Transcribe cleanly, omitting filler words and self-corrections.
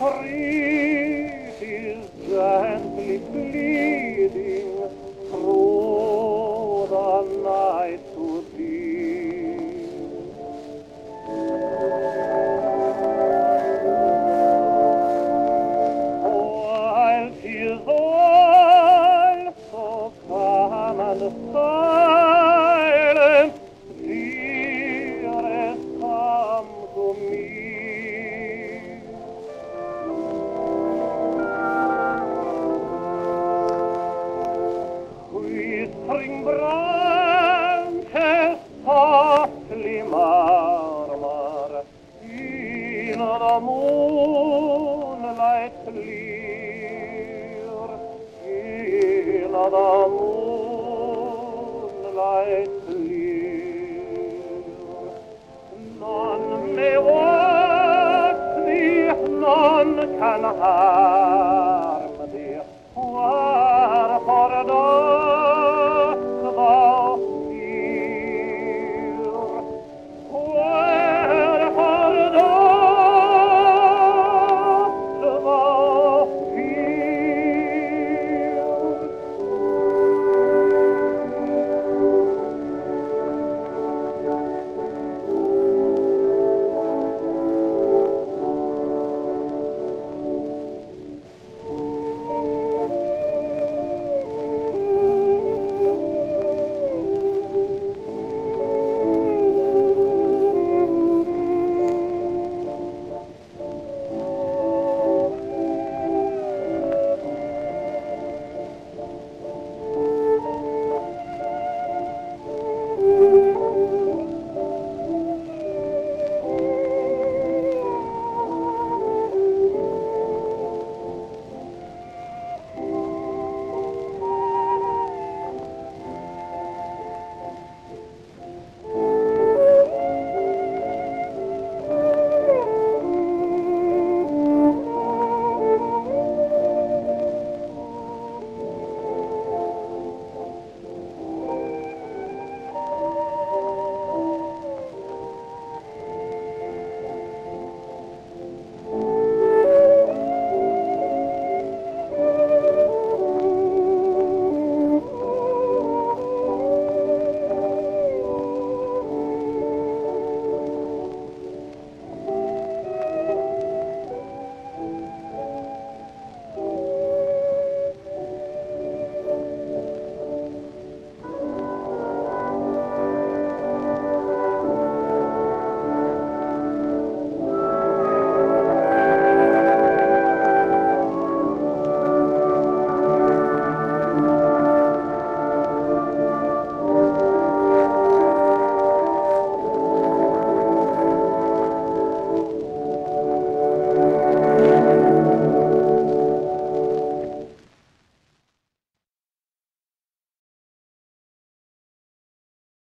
street is gently bleeding through the night to thee. While 'tis all so calm and silent, dearest, come to me. Whispering branches softly murmur in the moonlight clear, in the moonlight clear. None may watch thee, none can hide